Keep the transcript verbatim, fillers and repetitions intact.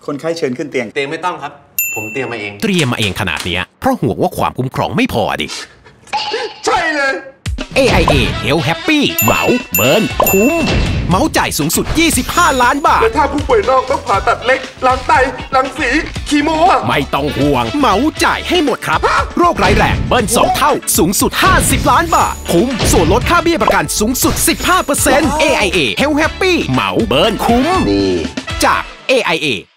คนไข้เชิญขึ้นเตียงเตียงไม่ต้องครับผมเตรียมมาเองเตรียมมาเองขนาดนี้เพราะห่วงว่าความคุ้มครองไม่พอดิใช่เลยเอ ไอ เอ Health Happy เหมาเบิร์นคุ้มเหมาจ่ายสูงสุดยี่สิบห้าล้านบาทแล้วถ้าผู้ป่วยนอกต้องผ่าตัดเล็กล้างไตล้างสีคีโมไม่ต้องห่วงเหมาจ่ายให้หมดครับโรคร้ายแรงเบิร์นสองเท่าสูงสุดห้าสิบล้านบาทคุ้มส่วนลดค่าเบี้ยประกันสูงสุด สิบห้าเปอร์เซ็นต์ เอ ไอ เอ Health Happy เหมาเบิร์นคุ้มจาก เอ ไอ เอ